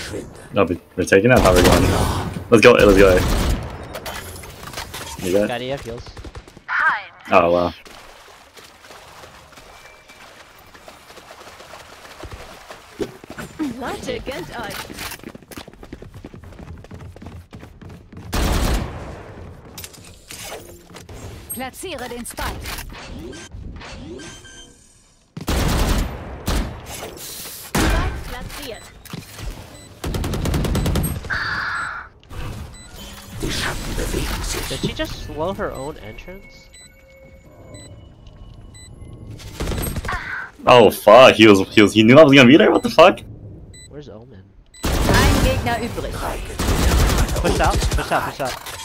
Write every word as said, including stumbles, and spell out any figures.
No, but we're taking out how we're going. Let's go, let's go. You got Got it? E F heals. Oh, wow. Leute, gönnt euch. Platziere den Spike. Spike platziert. Die Schatten bewegen sich. Did she just slow her own entrance? Oh, fuck. He was, he was, he knew I was gonna be there? What the fuck? Where's Omen? Ein Gegner übrig. Push out, push out, push out.